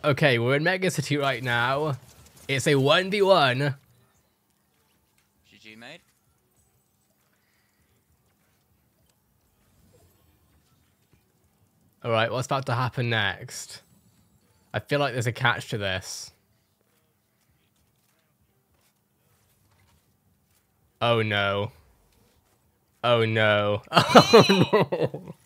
Okay, we're in Mega City right now. It's a 1v1. GG, mate. Alright, what's about to happen next? I feel like there's a catch to this. Oh no. Oh no. Oh no.